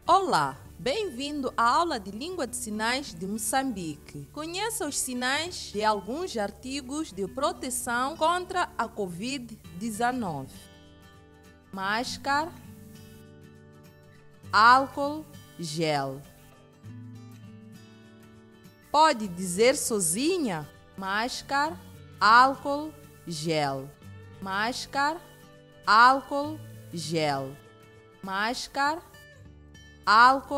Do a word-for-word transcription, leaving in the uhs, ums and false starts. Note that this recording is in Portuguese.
Olá, bem-vindo à aula de Língua de Sinais de Moçambique. Conheça os sinais de alguns artigos de proteção contra a covid dezenove. Máscara, álcool, gel. Pode dizer sozinha: máscara, álcool, gel. Máscara, álcool, gel. Máscara, álcool.